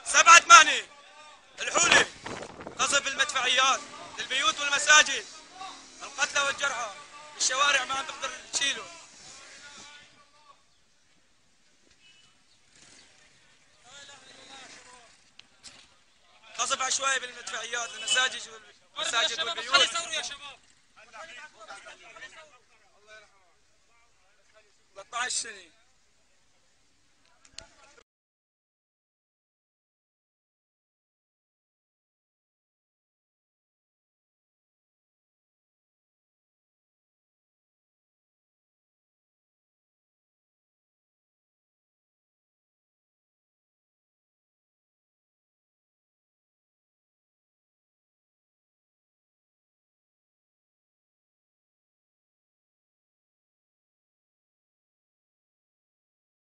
7/8 الحولي قصف المدفعيات للبيوت والمساجد، القتلى والجرحى الشوارع ما عم تقدر تشيله. قصف عشوائي بالمدفعيات للمساجد والبيوت. 13 سنة